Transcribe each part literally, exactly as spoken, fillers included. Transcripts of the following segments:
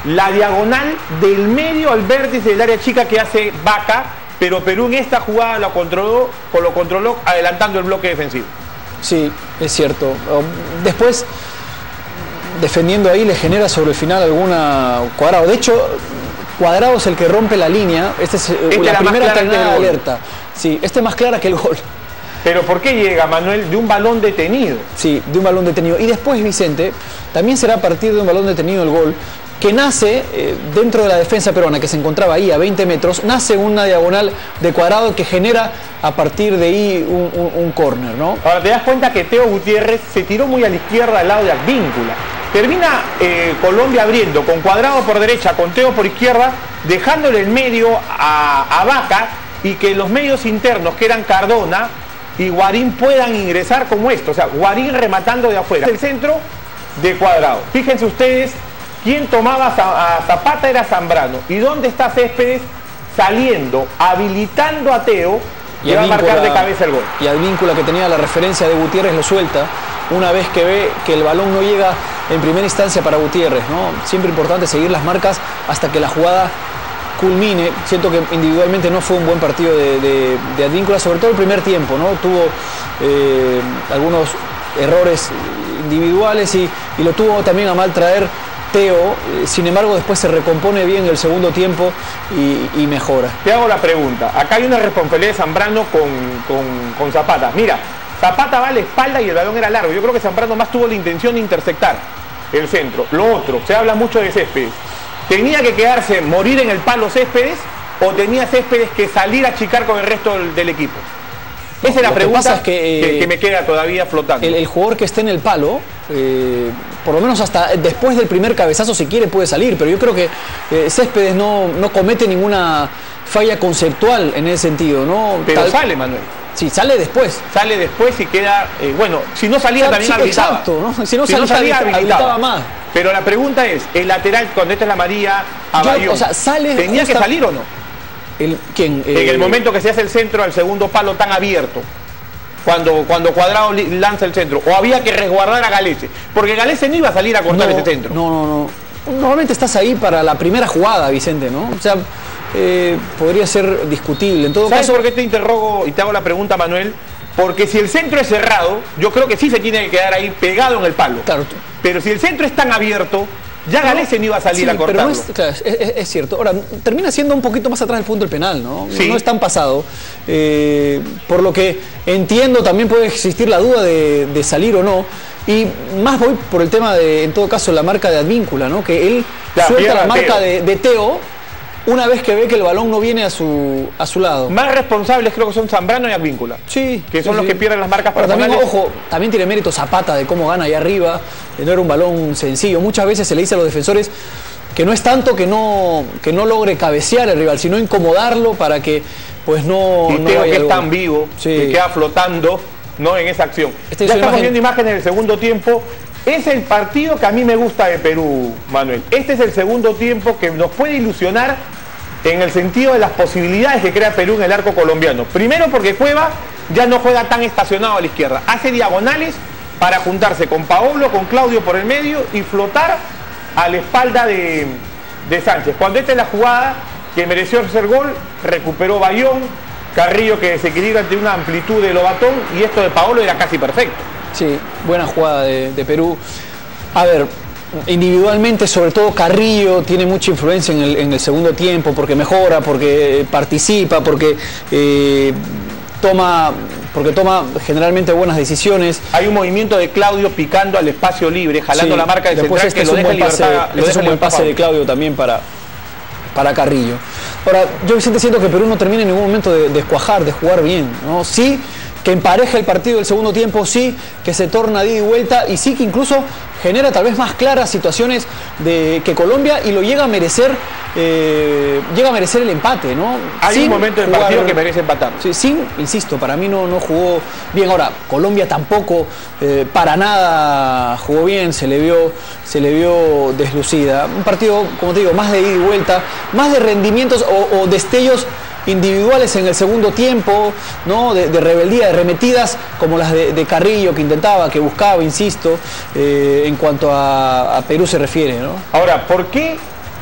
la diagonal del medio al vértice del área chica que hace Vaca, pero Perú en esta jugada lo controló, lo controló adelantando el bloque defensivo. Sí, es cierto. Después, defendiendo ahí, le genera sobre el final alguna Cuadrado. De hecho, Cuadrado es el que rompe la línea. Esta es este la, la primera terminada de alerta. Sí, este es más clara que el gol. Pero ¿por qué llega, Manuel? De un balón detenido. Sí, de un balón detenido. Y después, Vicente, también será a partir de un balón detenido el gol, que nace eh, dentro de la defensa peruana, que se encontraba ahí a veinte metros, nace una diagonal de Cuadrado que genera a partir de ahí un, un, un córner, ¿no? Ahora, te das cuenta que Teo Gutiérrez se tiró muy a la izquierda al lado de Advíncula. Termina eh, Colombia abriendo con Cuadrado por derecha, con Teo por izquierda, dejándole el medio a, a Vaca, y que los medios internos, que eran Cardona y Guarín, puedan ingresar como esto. O sea, Guarín rematando de afuera. El centro de Cuadrado. Fíjense ustedes, quien tomaba a Zapata era Zambrano. ¿Y dónde está Céspedes? Saliendo, habilitando a Teo, y va a marcar de cabeza el gol. Y Advíncula, que tenía la referencia de Gutiérrez, lo suelta una vez que ve que el balón no llega en primera instancia para Gutiérrez, ¿no? Siempre importante seguir las marcas hasta que la jugada culmine. Siento que individualmente no fue un buen partido de, de, de Advíncula, sobre todo el primer tiempo, ¿no? Tuvo eh, algunos errores individuales y, y lo tuvo también a mal traer Teo. Sin embargo, después se recompone bien el segundo tiempo y, y mejora. Te hago la pregunta. Acá hay una responsabilidad de Zambrano con, con, con Zapata. Mira, Zapata va a la espalda y el balón era largo. Yo creo que Zambrano más tuvo la intención de interceptar el centro. Lo otro, se habla mucho de Céspedes. ¿Tenía que quedarse, morir en el palo Céspedes, o tenía Céspedes que salir a achicar con el resto del, del equipo? Esa es la pregunta que, que, que me queda todavía flotando. El, el jugador que esté en el palo, eh, por lo menos hasta después del primer cabezazo, si quiere, puede salir. Pero yo creo que eh, Céspedes no, no comete ninguna falla conceptual en ese sentido, ¿no? Pero Tal... sale, Manuel. Sí, sale después. Sale después y queda... Eh, bueno, si no salía, o sea, también sí, habilitaba. Exacto, ¿no? Si no si salía, no salía habilitaba, habilitaba más. Pero la pregunta es, el lateral, cuando esta es la María, a yo, Bayón, o sea, sale ¿tenía justa... que salir o no? El, ¿Quién? En eh... el momento que se hace el centro al segundo palo tan abierto. Cuando, cuando Cuadrado lanza el centro. O había que resguardar a Galese. Porque Galese no iba a salir a cortar no, ese centro. No, no, no. Normalmente estás ahí para la primera jugada, Vicente, ¿no? O sea, eh, podría ser discutible. En todo ¿Sabes caso... por qué te interrogo y te hago la pregunta, Manuel? Porque si el centro es cerrado, yo creo que sí se tiene que quedar ahí pegado en el palo. Claro. Pero si el centro es tan abierto, ya no, Galese no iba a salir sí, a cortarlo. Pero no es, claro, es, es, es cierto. Ahora, termina siendo un poquito más atrás del punto del penal, ¿no? Sí. No es tan pasado. Eh, por lo que entiendo, también puede existir la duda de, de salir o no. Y más voy por el tema de, en todo caso, la marca de Advíncula, ¿no? Que él claro, suelta la marca de, de Teo una vez que ve que el balón no viene a su, a su lado. Más responsables creo que son Zambrano y Advíncula. Sí. Que son sí, los sí. que pierden las marcas Pero personales. también, ojo, también tiene mérito Zapata de cómo gana ahí arriba. No era un balón sencillo. Muchas veces se le dice a los defensores que no es tanto que no, que no logre cabecear el rival, sino incomodarlo para que pues no... Y no creo que algo. es tan vivo, sí. que queda flotando, ¿no? En esa acción. Este ya estamos imagen... viendo imágenes del segundo tiempo. Es el partido que a mí me gusta de Perú, Manuel. Este es el segundo tiempo que nos puede ilusionar en el sentido de las posibilidades que crea Perú en el arco colombiano. Primero porque Cueva ya no juega tan estacionado a la izquierda. Hace diagonales para juntarse con Paolo, con Claudio por el medio y flotar a la espalda de, de Sánchez. Cuando esta es la jugada que mereció hacer gol, recuperó Bayón, Carrillo que desequilibra ante una amplitud de Lobatón, y esto de Paolo era casi perfecto. Sí, buena jugada de, de Perú. A ver, individualmente, sobre todo Carrillo tiene mucha influencia en el, en el segundo tiempo, porque mejora, porque participa, porque eh, toma, porque toma generalmente buenas decisiones. Hay un movimiento de Claudio picando al espacio libre, jalando sí, la marca del central, este que lo deja en libertad. Pase, este es un buen pase de Claudio también para, para Carrillo. Ahora, yo Vicente siento que Perú no termina en ningún momento de, de escuajar, de jugar bien, ¿no? Sí, que empareja el partido del segundo tiempo, sí, que se torna de ida y vuelta, y sí que incluso genera tal vez más claras situaciones de que Colombia, y lo llega a merecer, eh, llega a merecer el empate, ¿no? Hay sin un momento del jugar, partido que merece empatar. Sí, sin, insisto, para mí no, no jugó bien. Ahora, Colombia tampoco eh, para nada jugó bien, se le vio, se le vio deslucida. Un partido, como te digo, más de ida y vuelta, más de rendimientos o, o destellos individuales en el segundo tiempo, ¿no? de, de rebeldía, de remetidas como las de, de Carrillo, que intentaba, que buscaba, insisto, eh, en cuanto a, a Perú se refiere, ¿no? Ahora, ¿por qué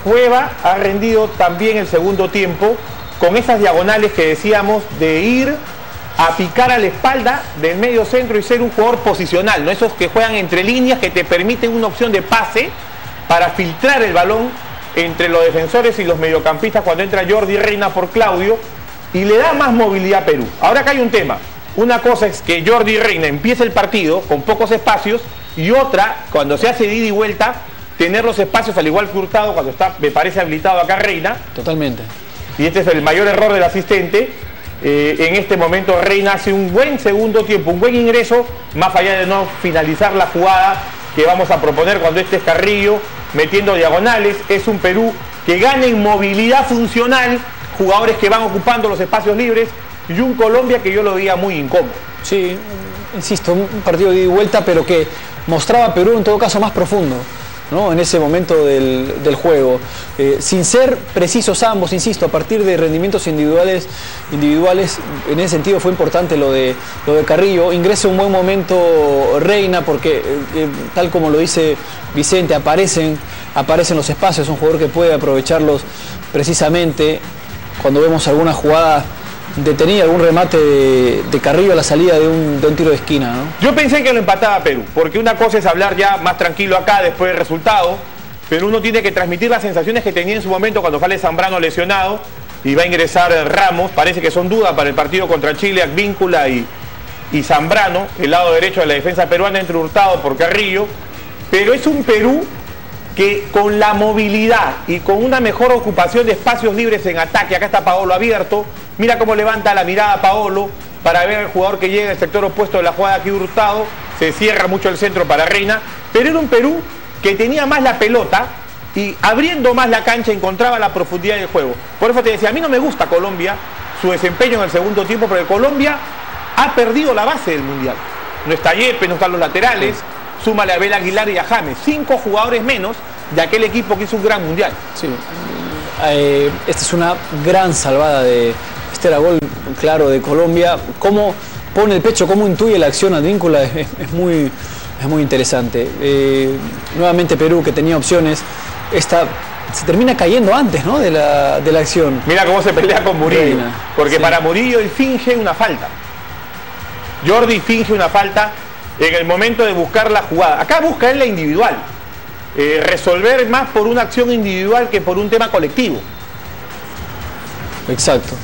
Cueva ha rendido también el segundo tiempo con esas diagonales que decíamos de ir a picar a la espalda del medio centro y ser un jugador posicional, ¿no? Esos que juegan entre líneas, que te permiten una opción de pase para filtrar el balón entre los defensores y los mediocampistas cuando entra Jordi Reina por Claudio, y le da más movilidad a Perú. Ahora acá hay un tema. Una cosa es que Jordi Reina empiece el partido con pocos espacios, y otra, cuando se hace de ida y vuelta, tener los espacios al igual que Hurtado, cuando está, me parece, habilitado acá Reina. Totalmente. Y este es el mayor error del asistente. Eh, en este momento Reina hace un buen segundo tiempo, un buen ingreso, más allá de no finalizar la jugada que vamos a proponer cuando este es Carrillo, metiendo diagonales. Es un Perú que gana en movilidad funcional, jugadores que van ocupando los espacios libres, y un Colombia que yo lo veía muy incómodo. Sí, insisto, un partido de ida y vuelta, pero que mostraba a Perú en todo caso más profundo, ¿no? En ese momento del, del juego, eh, sin ser precisos ambos, insisto, a partir de rendimientos individuales, individuales en ese sentido fue importante lo de, lo de Carrillo. Ingresa un buen momento Reina, porque eh, eh, tal como lo dice Vicente, aparecen, aparecen los espacios, un jugador que puede aprovecharlos precisamente cuando vemos alguna jugada detenida, algún remate de, de Carrillo a la salida de un, de un tiro de esquina, ¿no? Yo pensé que lo empataba Perú, porque una cosa es hablar ya más tranquilo acá después del resultado, pero uno tiene que transmitir las sensaciones que tenía en su momento cuando sale Zambrano lesionado y va a ingresar Ramos. Parece que son dudas para el partido contra Chile, Advíncula y, y Zambrano, el lado derecho de la defensa peruana, entre Hurtado por Carrillo, pero es un Perú que con la movilidad y con una mejor ocupación de espacios libres en ataque, acá está Paolo abierto, mira cómo levanta la mirada Paolo para ver al jugador que llega en el sector opuesto de la jugada aquí Hurtado, se cierra mucho el centro para Reina, pero era un Perú que tenía más la pelota y abriendo más la cancha encontraba la profundidad del juego. Por eso te decía, a mí no me gusta Colombia, su desempeño en el segundo tiempo, porque Colombia ha perdido la base del Mundial. No está Yepes, no están los laterales, súmale a Abel Aguilar y a James, cinco jugadores menos de aquel equipo que hizo un gran Mundial. Sí. Eh, esta es una gran salvada de... Este era gol claro de Colombia. Cómo pone el pecho, cómo intuye la acción Advíncula, es, es, muy, es muy interesante. Eh, nuevamente Perú, que tenía opciones, esta se termina cayendo antes, ¿no?, de la, de la acción. Mira cómo se pelea con Murillo, Reina, porque sí. Para Murillo él finge una falta. Jordi finge una falta en el momento de buscar la jugada. Acá busca él la individual. Eh, resolver más por una acción individual que por un tema colectivo. Exacto.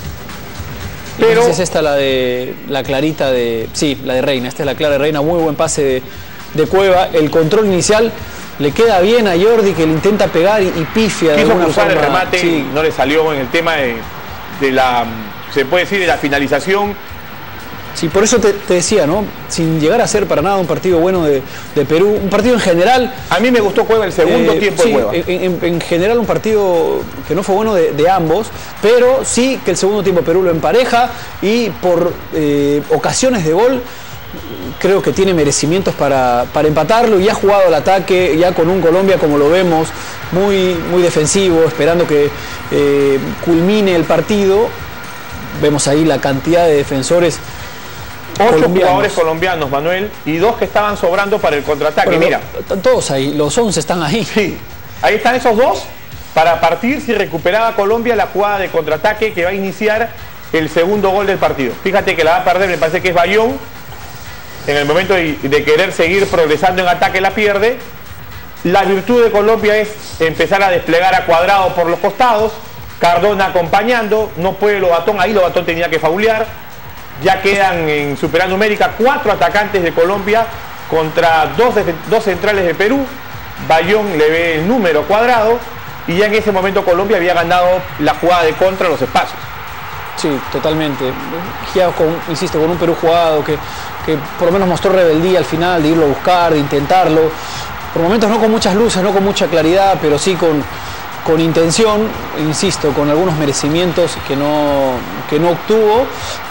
Pero es esta la de la clarita de... Sí, la de Reina. Esta es la clara de Reina. Muy buen pase de, de Cueva. El control inicial le queda bien a Jordi, que le intenta pegar y, y pifia. Quiso cruzar el remate, sí. No le salió en el tema de, de la... Se puede decir de la finalización. Sí, por eso te, te decía, ¿no? Sin llegar a ser para nada un partido bueno de, de Perú, un partido en general... A mí me gustó Cueva el segundo eh, tiempo sí, de Cueva. En, en, en general un partido que no fue bueno de, de ambos, pero sí que el segundo tiempo Perú lo empareja y por eh, ocasiones de gol creo que tiene merecimientos para, para empatarlo, y ha jugado al ataque ya con un Colombia, como lo vemos, muy, muy defensivo, esperando que eh, culmine el partido. Vemos ahí la cantidad de defensores. Ocho colombianos. Jugadores colombianos, Manuel, y dos que estaban sobrando para el contraataque. Bueno, mira, todos ahí, los once están ahí. Sí, ahí están esos dos para partir si recuperaba Colombia la jugada de contraataque que va a iniciar el segundo gol del partido. Fíjate que la va a perder, me parece que es Bayón. En el momento de, de querer seguir progresando en ataque la pierde. La virtud de Colombia es empezar a desplegar a Cuadrado por los costados, Cardona acompañando, no puede Lobatón, ahí Lobatón tenía que faulear. Ya quedan en supernumérica cuatro atacantes de Colombia contra dos, de, dos centrales de Perú. Bayón le ve el número Cuadrado, y ya en ese momento Colombia había ganado la jugada de contra los espacios. Sí, totalmente. Ya con, insisto, con un Perú jugado que, que por lo menos mostró rebeldía al final, de irlo a buscar, de intentarlo. Por momentos no con muchas luces, no con mucha claridad, pero sí con... con intención, insisto, con algunos merecimientos que no, que no obtuvo.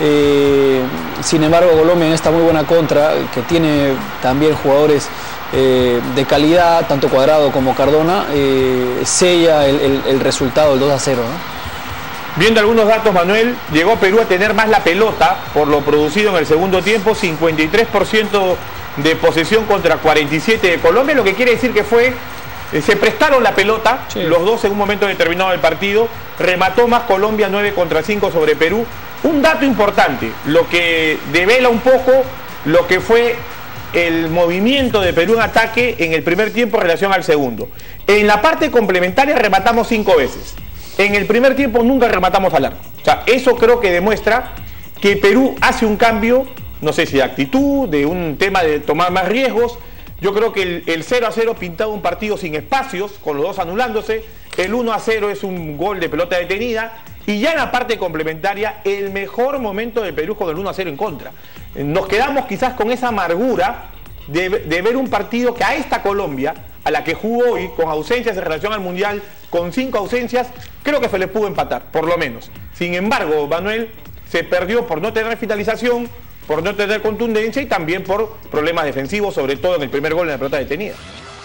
Eh, sin embargo, Colombia en esta muy buena contra, que tiene también jugadores eh, de calidad, tanto Cuadrado como Cardona, eh, sella el, el, el resultado del dos a cero, ¿no? Viendo algunos datos, Manuel, llegó Perú a tener más la pelota por lo producido en el segundo tiempo, cincuenta y tres por ciento de posesión contra cuarenta y siete por ciento de Colombia, lo que quiere decir que fue Eh, se prestaron la pelota, sí. Los dos en un momento determinado del partido. Remató más Colombia nueve contra cinco sobre Perú. Un dato importante, lo que devela un poco lo que fue el movimiento de Perú en ataque en el primer tiempo en relación al segundo. En la parte complementaria rematamos cinco veces. En el primer tiempo nunca rematamos al arco. O sea, eso creo que demuestra que Perú hace un cambio, no sé si de actitud, de un tema de tomar más riesgos. Yo creo que el, el cero a cero pintaba un partido sin espacios, con los dos anulándose. El uno a cero es un gol de pelota detenida. Y ya en la parte complementaria, el mejor momento de Perú con el uno a cero en contra. Nos quedamos quizás con esa amargura de, de ver un partido que a esta Colombia, a la que jugó hoy, con ausencias en relación al Mundial, con cinco ausencias, creo que se le pudo empatar, por lo menos. Sin embargo, Manuel, se perdió por no tener finalización, por no tener contundencia y también por problemas defensivos, sobre todo en el primer gol en la pelota detenida.